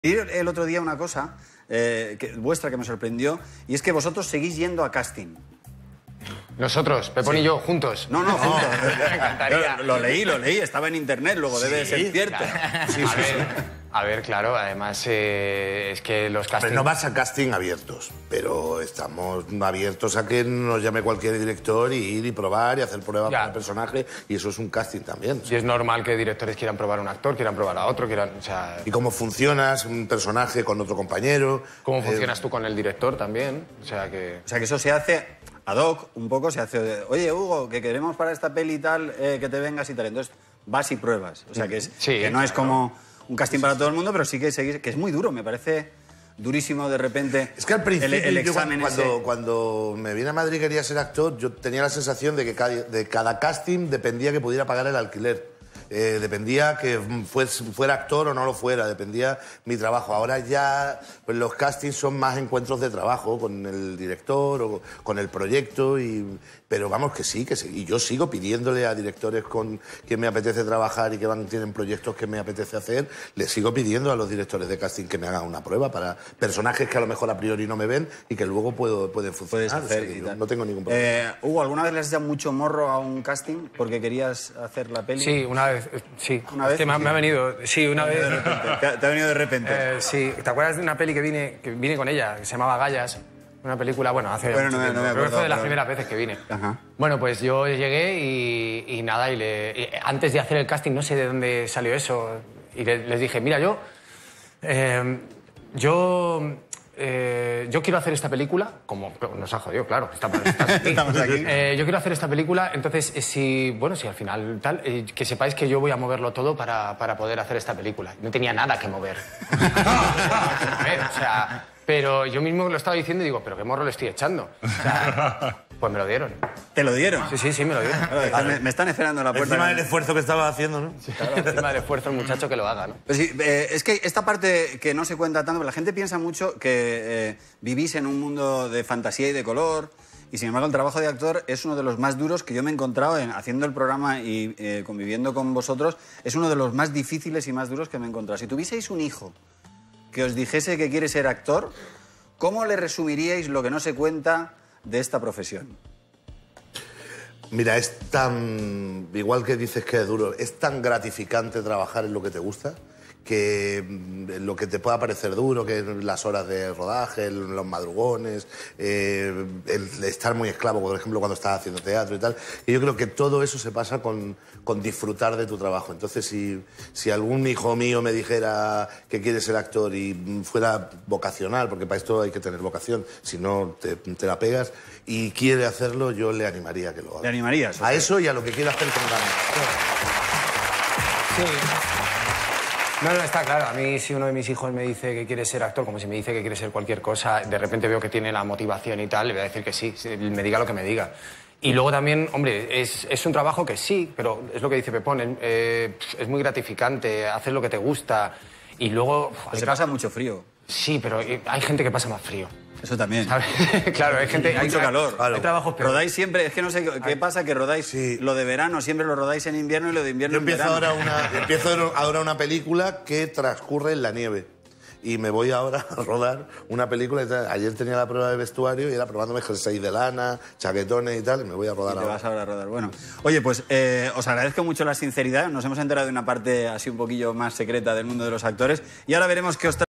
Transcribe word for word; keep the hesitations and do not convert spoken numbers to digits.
Vi el otro día una cosa eh, que, vuestra que me sorprendió, y es que vosotros seguís yendo a casting. Nosotros, Pepón sí. y yo, juntos. No, no, juntos. Me encantaría. Lo, lo leí, lo leí, estaba en internet, luego Sí, debe de ser cierto. Claro. Sí, a, sí, ver, sí. a ver, claro, además eh, es que los castings... Pero no vas a casting abiertos, pero estamos abiertos a que nos llame cualquier director y ir y probar y hacer pruebas para el personaje, y eso es un casting también. Y es normal que directores quieran probar a un actor, quieran probar a otro, quieran... O sea... Y cómo funcionas un personaje con otro compañero. Cómo funcionas eh... tú con el director también, o sea que... O sea que eso se hace... ad hoc, un poco se hace de, oye, Hugo, que queremos para esta peli y tal, eh, que te vengas y tal. Entonces vas y pruebas. O sea, que, es, sí, que no claro. es como un casting sí, para sí, todo el mundo, pero sí que seguir, que es muy duro, me parece durísimo de repente. Es que al principio, el, el examen yo cuando, ese... cuando me vine a Madrid y quería ser actor, yo tenía la sensación de que cada, de cada casting dependía que pudiera pagar el alquiler. Eh, dependía que fuese, fuera actor o no lo fuera, dependía mi trabajo. Ahora ya pues, los castings son más encuentros de trabajo con el director o con el proyecto, y, pero vamos que sí, que sí. Y yo sigo pidiéndole a directores con quien me apetece trabajar y que van, tienen proyectos que me apetece hacer, les sigo pidiendo a los directores de casting que me hagan una prueba para personajes que a lo mejor a priori no me ven y que luego puedo, pueden funcionar. Hacer, o sea, yo no tengo ningún problema. Eh, Hugo, ¿alguna vez le has dado mucho morro a un casting porque querías hacer la peli? Sí, una vez. Sí, ¿Una vez? Es que me, sí. me ha venido, sí, una vez. ¿Te ha, te ha venido de repente? Eh, sí, ¿te acuerdas de una peli que vine, que vine con ella, que se llamaba Gallas? Una película, bueno, hace bueno, mucho no, tiempo. no me acuerdo, Creo que fue de las pero... primeras veces que vine. Ajá. Bueno, pues yo llegué y, y nada, y, le, y antes de hacer el casting, no sé de dónde salió eso, y le, les dije, mira, yo, eh, yo... Eh, yo quiero hacer esta película, como nos ha jodido, claro, estamos, aquí. Estamos aquí. Eh, yo quiero hacer esta película, entonces, eh, si, bueno, si al final tal, eh, que sepáis que yo voy a moverlo todo para, para poder hacer esta película. No tenía nada que mover. A ver, o sea, pero yo mismo lo estaba diciendo y digo, pero qué morro le estoy echando. O sea, pues me lo dieron. ¿Te lo dieron? Sí, sí, sí, me lo dieron. Claro, están, me, me están esperando en la puerta. Encima del esfuerzo que estaba haciendo, ¿no? Sí, claro, encima del esfuerzo el muchacho que lo haga, ¿no? Pues sí, eh, es que esta parte que no se cuenta tanto, la gente piensa mucho que eh, vivís en un mundo de fantasía y de color, y sin embargo el trabajo de actor es uno de los más duros que yo me he encontrado en, haciendo el programa y eh, conviviendo con vosotros. Es uno de los más difíciles y más duros que me he encontrado. Si tuvieseis un hijo que os dijese que quiere ser actor, ¿cómo le resumiríais lo que no se cuenta de esta profesión? Mira, es tan... igual que dices que es duro, es tan gratificante trabajar en lo que te gusta, que lo que te pueda parecer duro, que las horas de rodaje, los madrugones, eh, el estar muy esclavo, por ejemplo, cuando estás haciendo teatro y tal. Y yo creo que todo eso se pasa con, con disfrutar de tu trabajo. Entonces, si, si algún hijo mío me dijera que quiere ser actor y fuera vocacional, porque para esto hay que tener vocación, si no te, te la pegas, y quiere hacerlo, yo le animaría a que lo haga. ¿Le animarías? A eso y a lo que quiera hacer con ganas. Sí. No, no, está claro. A mí, si uno de mis hijos me dice que quiere ser actor, como si me dice que quiere ser cualquier cosa, de repente veo que tiene la motivación y tal, le voy a decir que sí, me diga lo que me diga. Y luego también, hombre, es, es un trabajo que sí, pero es lo que dice Pepón, eh, es muy gratificante, hacer lo que te gusta. Y luego... Pues se pasa mucho frío. Sí, pero hay gente que pasa más frío. Eso también. Claro, hay gente... Mucho hay, calor. Hay, hay trabajos peores. Rodáis siempre, es que no sé qué, qué pasa, que rodáis sí. Lo de verano, siempre lo rodáis en invierno y lo de invierno Yo en empiezo verano. Ahora una, empiezo ahora una película que transcurre en la nieve. Y me voy ahora a rodar una película. Ayer tenía la prueba de vestuario y era probándome jersey de lana, chaquetones y tal, y me voy a rodar y te ahora. vas ahora a rodar. Bueno, oye, pues eh, os agradezco mucho la sinceridad. Nos hemos enterado de una parte así un poquillo más secreta del mundo de los actores. Y ahora veremos qué os trae.